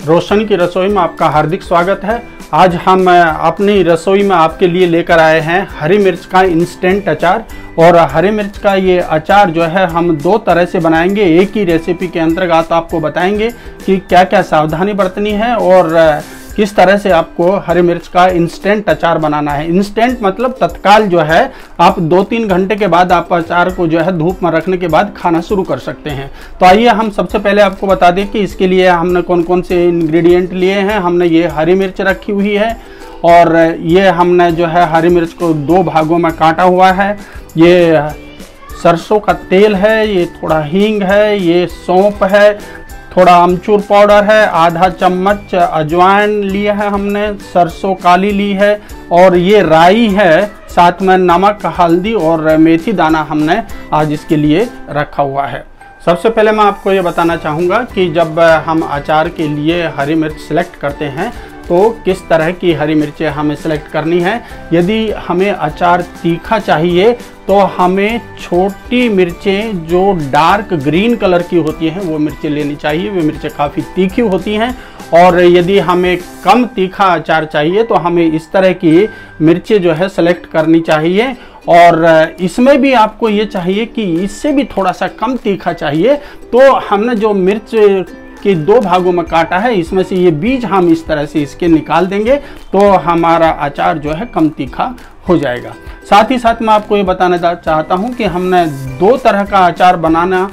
रोशन की रसोई में आपका हार्दिक स्वागत है। आज हम अपनी रसोई में आपके लिए लेकर आए हैं हरी मिर्च का इंस्टेंट अचार। और हरी मिर्च का ये अचार जो है हम दो तरह से बनाएंगे। एक ही रेसिपी के अंतर्गत आपको बताएंगे कि क्या क्या सावधानी बरतनी है और किस तरह से आपको हरी मिर्च का इंस्टेंट अचार बनाना है। इंस्टेंट मतलब तत्काल जो है, आप 2-3 घंटे के बाद आप अचार को जो है धूप में रखने के बाद खाना शुरू कर सकते हैं। तो आइए हम सबसे पहले आपको बता दें कि इसके लिए हमने कौन कौन से इंग्रेडिएंट लिए हैं। हमने ये हरी मिर्च रखी हुई है और ये हमने जो है हरी मिर्च को 2 भागों में काटा हुआ है। ये सरसों का तेल है, ये थोड़ा हींग है, ये सौंफ है, थोड़ा अमचूर पाउडर है, आधा चम्मच अजवाइन लिया है हमने, सरसों काली ली है और ये राई है, साथ में नमक, हल्दी और मेथी दाना हमने आज इसके लिए रखा हुआ है। सबसे पहले मैं आपको ये बताना चाहूँगा कि जब हम अचार के लिए हरी मिर्च सेलेक्ट करते हैं तो किस तरह की हरी मिर्चें हमें सेलेक्ट करनी है। यदि हमें अचार तीखा चाहिए तो हमें छोटी मिर्चें जो डार्क ग्रीन कलर की होती हैं वो मिर्चें लेनी चाहिए। वो मिर्चें काफ़ी तीखी होती हैं। और यदि हमें कम तीखा अचार चाहिए तो हमें इस तरह की मिर्चें जो है सेलेक्ट करनी चाहिए। और इसमें भी आपको ये चाहिए कि इससे भी थोड़ा सा कम तीखा चाहिए। तो हमने जो मिर्च के 2 भागों में काटा है, इसमें से ये बीज हम इस तरह से इसके निकाल देंगे तो हमारा अचार जो है कम तीखा हो जाएगा। साथ ही साथ मैं आपको ये बताना चाहता हूँ कि हमने 2 तरह का अचार बनाना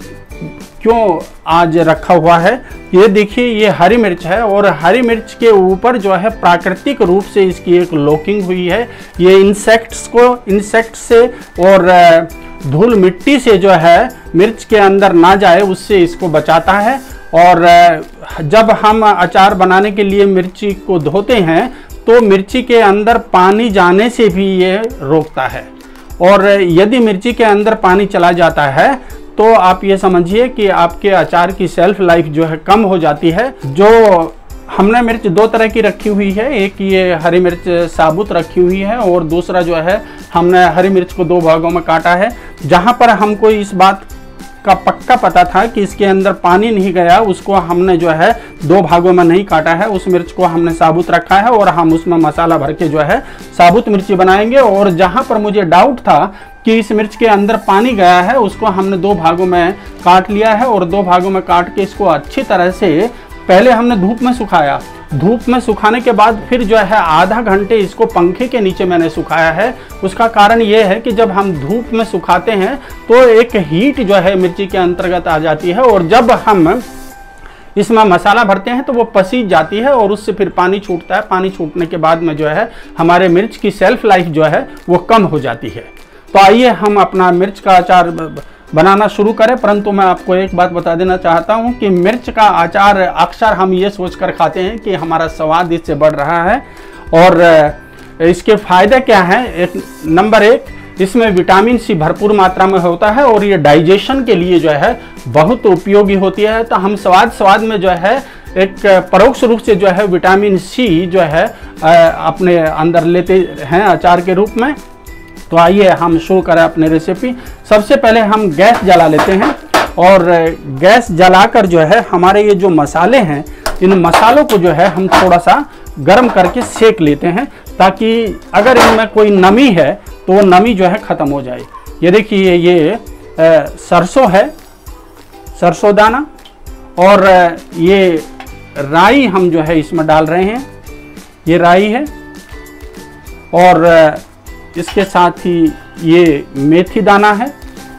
क्यों आज रखा हुआ है। ये देखिए, ये हरी मिर्च है और हरी मिर्च के ऊपर जो है प्राकृतिक रूप से इसकी एक लॉकिंग हुई है। ये इंसेक्ट से और धूल मिट्टी से जो है मिर्च के अंदर ना जाए उससे इसको बचाता है। और जब हम अचार बनाने के लिए मिर्ची को धोते हैं तो मिर्ची के अंदर पानी जाने से भी ये रोकता है। और यदि मिर्ची के अंदर पानी चला जाता है तो आप ये समझिए कि आपके अचार की शेल्फ लाइफ जो है कम हो जाती है। जो हमने मिर्च 2 तरह की रखी हुई है, एक ये हरी मिर्च साबुत रखी हुई है और दूसरा जो है हमने हरी मिर्च को 2 भागों में काटा है। जहाँ पर हमको इस बात का पक्का पता था कि इसके अंदर पानी नहीं गया, उसको हमने जो है 2 भागों में नहीं काटा है। उस मिर्च को हमने साबुत रखा है और हम उसमें मसाला भर के जो है साबुत मिर्ची बनाएंगे। और जहाँ पर मुझे डाउट था कि इस मिर्च के अंदर पानी गया है, उसको हमने 2 भागों में काट लिया है। और 2 भागों में काट के इसको अच्छी तरह से पहले हमने धूप में सुखाया। धूप में सुखाने के बाद फिर जो है आधा घंटे इसको पंखे के नीचे मैंने सुखाया है। उसका कारण ये है कि जब हम धूप में सुखाते हैं तो एक हीट जो है मिर्ची के अंतर्गत आ जाती है और जब हम इसमें मसाला भरते हैं तो वो पसीज जाती है और उससे फिर पानी छूटता है। पानी छूटने के बाद में जो है हमारे मिर्च की शेल्फ लाइफ जो है वो कम हो जाती है। तो आइए हम अपना मिर्च का अचार बनाना शुरू करें। परंतु मैं आपको एक बात बता देना चाहता हूं कि मिर्च का अचार अक्सर हम ये सोचकर खाते हैं कि हमारा स्वाद इससे बढ़ रहा है। और इसके फायदे क्या हैं? नंबर 1, इसमें विटामिन सी भरपूर मात्रा में होता है और ये डाइजेशन के लिए जो है बहुत उपयोगी होती है। तो हम स्वाद में जो है एक परोक्ष रूप से जो है विटामिन सी जो है अपने अंदर लेते हैं अचार के रूप में। तो आइए हम शुरू करें अपनी रेसिपी। सबसे पहले हम गैस जला लेते हैं और गैस जलाकर जो है हमारे ये जो मसाले हैं, इन मसालों को जो है हम थोड़ा सा गर्म करके सेक लेते हैं ताकि अगर इनमें कोई नमी है तो वो नमी जो है ख़त्म हो जाए। ये देखिए, ये सरसों है, सरसों दाना, और ये राई हम जो है इसमें डाल रहे हैं। ये राई है और इसके साथ ही ये मेथी दाना है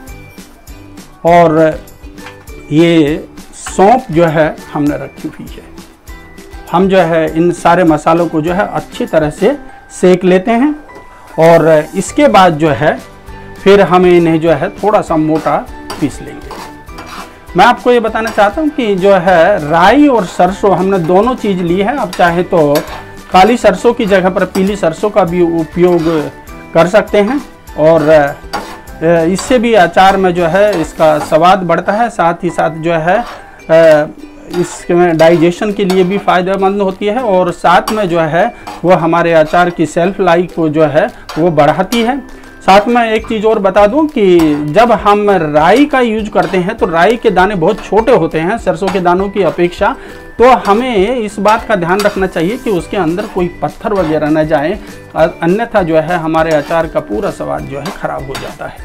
और ये सौंफ जो है हमने रखी हुई है। हम जो है इन सारे मसालों को जो है अच्छी तरह से सेक लेते हैं और इसके बाद जो है फिर हमें इन्हें जो है थोड़ा सा मोटा पीस लेंगे। मैं आपको ये बताना चाहता हूँ कि जो है राई और सरसों हमने दोनों चीज़ ली है। अब चाहे तो काली सरसों की जगह पर पीली सरसों का भी उपयोग कर सकते हैं और इससे भी अचार में जो है इसका स्वाद बढ़ता है। साथ ही साथ जो है इसमें डाइजेशन के लिए भी फ़ायदेमंद होती है और साथ में जो है वो हमारे अचार की शेल्फ लाइफ को जो है वो बढ़ाती है। साथ में एक चीज़ और बता दूं कि जब हम राई का यूज करते हैं तो राई के दाने बहुत छोटे होते हैं सरसों के दानों की अपेक्षा, तो हमें इस बात का ध्यान रखना चाहिए कि उसके अंदर कोई पत्थर वगैरह न जाए, अन्यथा जो है हमारे अचार का पूरा स्वाद जो है खराब हो जाता है।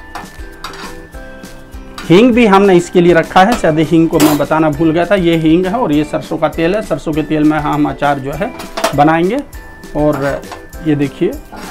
हींग भी हमने इसके लिए रखा है, शायद हींग को मैं बताना भूल गया था। ये हींग है और ये सरसों का तेल है। सरसों के तेल में हम अचार जो है बनाएंगे। और ये देखिए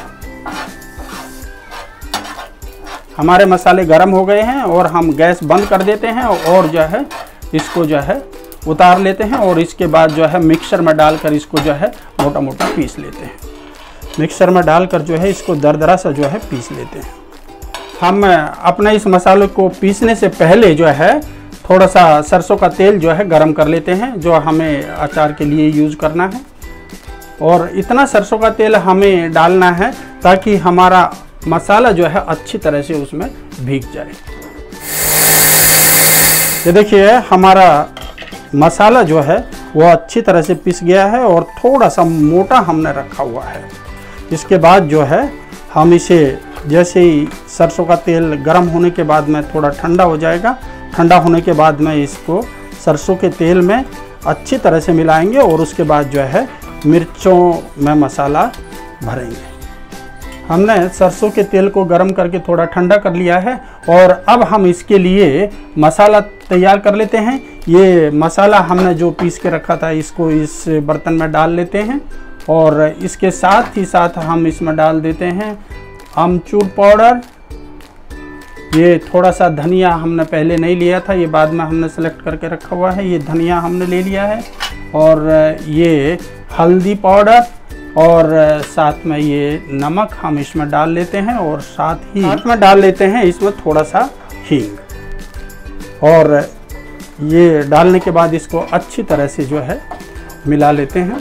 हमारे मसाले गर्म हो गए हैं और हम गैस बंद कर देते हैं और जो है इसको जो है उतार लेते हैं और इसके बाद जो है मिक्सर में डालकर इसको जो है मोटा मोटा पीस लेते हैं। मिक्सर में डालकर जो है इसको दरदरा सा जो है पीस लेते हैं। हम अपने इस मसाले को पीसने से पहले जो है थोड़ा सा सरसों का तेल जो है गरम कर लेते हैं, जो हमें अचार के लिए यूज़ करना है। और इतना सरसों का तेल हमें डालना है ताकि हमारा मसाला जो है अच्छी तरह से उसमें भीग जाए। ये देखिए हमारा मसाला जो है वो अच्छी तरह से पिस गया है और थोड़ा सा मोटा हमने रखा हुआ है। इसके बाद जो है हम इसे जैसे ही सरसों का तेल गर्म होने के बाद में थोड़ा ठंडा हो जाएगा, ठंडा होने के बाद में इसको सरसों के तेल में अच्छी तरह से मिलाएंगे और उसके बाद जो है मिर्चों में मसाला भरेंगे। हमने सरसों के तेल को गर्म करके थोड़ा ठंडा कर लिया है और अब हम इसके लिए मसाला तैयार कर लेते हैं। ये मसाला हमने जो पीस के रखा था इसको इस बर्तन में डाल लेते हैं और इसके साथ ही साथ हम इसमें डाल देते हैं अमचूर पाउडर। ये थोड़ा सा धनिया हमने पहले नहीं लिया था, ये बाद में हमने सेलेक्ट करके रखा हुआ है। ये धनिया हमने ले लिया है और ये हल्दी पाउडर और साथ में ये नमक हम इसमें डाल लेते हैं और साथ में डाल लेते हैं इसमें थोड़ा सा हींग। और ये डालने के बाद इसको अच्छी तरह से जो है मिला लेते हैं।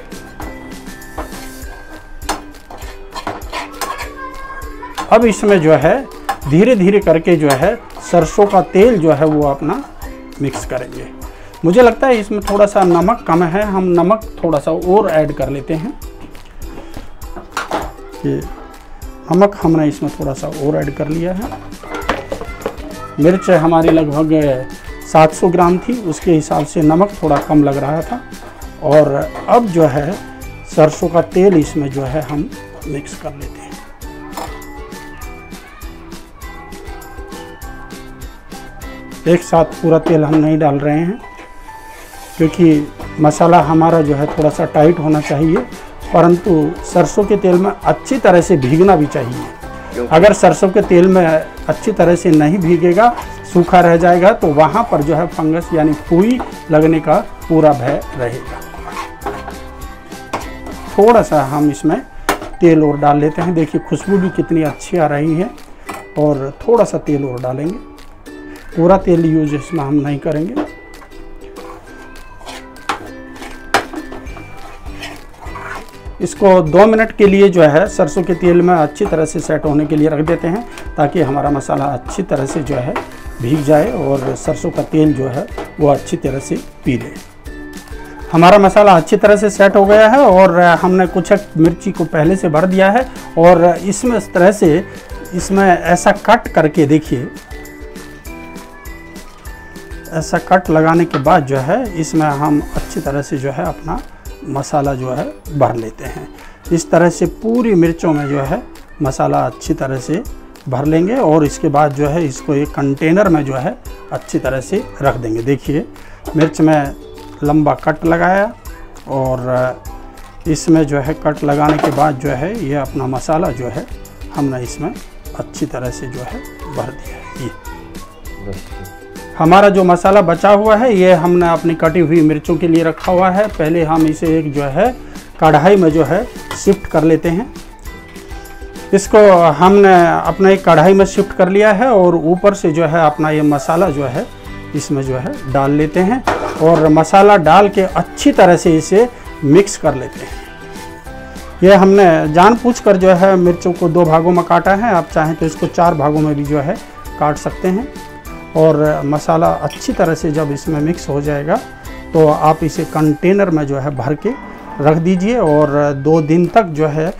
अब इसमें जो है धीरे धीरे करके जो है सरसों का तेल जो है वो अपना मिक्स करेंगे। मुझे लगता है इसमें थोड़ा सा नमक कम है, हम नमक थोड़ा सा और ऐड कर लेते हैं। ये नमक हमने इसमें थोड़ा सा और ऐड कर लिया है। मिर्च हमारी लगभग 700 ग्राम थी, उसके हिसाब से नमक थोड़ा कम लग रहा था। और अब जो है सरसों का तेल इसमें जो है हम मिक्स कर लेते हैं। एक साथ पूरा तेल हम नहीं डाल रहे हैं क्योंकि मसाला हमारा जो है थोड़ा सा टाइट होना चाहिए, परंतु सरसों के तेल में अच्छी तरह से भीगना भी चाहिए। अगर सरसों के तेल में अच्छी तरह से नहीं भीगेगा, सूखा रह जाएगा, तो वहाँ पर जो है फंगस यानी फुई लगने का पूरा भय रहेगा। थोड़ा सा हम इसमें तेल और डाल लेते हैं। देखिए खुशबू भी कितनी अच्छी आ रही है। और थोड़ा सा तेल और डालेंगे, पूरा तेल यूज इसमें हम नहीं करेंगे। इसको 2 मिनट के लिए जो है सरसों के तेल में अच्छी तरह से सेट होने के लिए रख देते हैं ताकि हमारा मसाला अच्छी तरह से जो है भीग जाए और सरसों का तेल जो है वो अच्छी तरह से पी ले। हमारा मसाला अच्छी तरह से सेट हो गया है और हमने कुछ मिर्ची को पहले से भर दिया है और इसमें इस तरह से इसमें ऐसा कट करके देखिए, ऐसा कट लगाने के बाद जो है इसमें हम अच्छी तरह से जो है अपना मसाला जो है भर लेते हैं। इस तरह से पूरी मिर्चों में जो है मसाला अच्छी तरह से भर लेंगे और इसके बाद जो है इसको एक कंटेनर में जो है अच्छी तरह से रख देंगे। देखिए मिर्च में लंबा कट लगाया और इसमें जो है कट लगाने के बाद जो है ये अपना मसाला जो है हमने इसमें अच्छी तरह से जो है भर दिया है। ये हमारा जो मसाला बचा हुआ है ये हमने अपनी कटी हुई मिर्चों के लिए रखा हुआ है। पहले हम इसे एक जो है कढ़ाई में जो है शिफ्ट कर लेते हैं। इसको हमने अपना एक कढ़ाई में शिफ्ट कर लिया है और ऊपर से जो है अपना ये मसाला जो है इसमें जो है डाल लेते हैं और मसाला डाल के अच्छी तरह से इसे मिक्स कर लेते हैं। ये हमने जानबूझकर जो है मिर्चों को 2 भागों में काटा है, आप चाहें तो इसको 4 भागों में भी जो है काट सकते हैं। और मसाला अच्छी तरह से जब इसमें मिक्स हो जाएगा तो आप इसे कंटेनर में जो है भर के रख दीजिए और 2 दिन तक जो है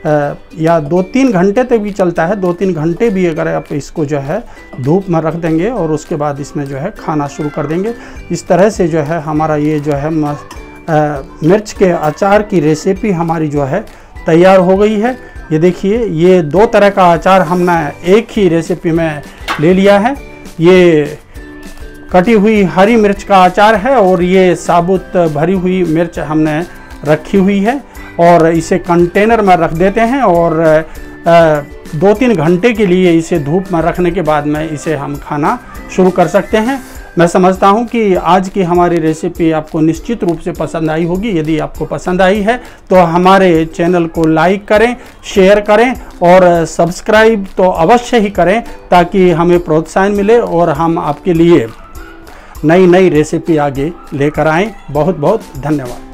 या 2-3 घंटे तक भी चलता है। 2-3 घंटे भी अगर आप इसको जो है धूप में रख देंगे और उसके बाद इसमें जो है खाना शुरू कर देंगे, इस तरह से जो है हमारा ये जो है मिर्च के अचार की रेसिपी हमारी जो है तैयार हो गई है। ये देखिए, ये 2 तरह का अचार हमने एक ही रेसिपी में ले लिया है। ये कटी हुई हरी मिर्च का अचार है और ये साबुत भरी हुई मिर्च हमने रखी हुई है और इसे कंटेनर में रख देते हैं और 2-3 घंटे के लिए इसे धूप में रखने के बाद में इसे हम खाना शुरू कर सकते हैं। मैं समझता हूं कि आज की हमारी रेसिपी आपको निश्चित रूप से पसंद आई होगी। यदि आपको पसंद आई है तो हमारे चैनल को लाइक करें, शेयर करें और सब्सक्राइब तो अवश्य ही करें ताकि हमें प्रोत्साहन मिले और हम आपके लिए नई नई रेसिपी आगे लेकर आएँ। बहुत बहुत धन्यवाद।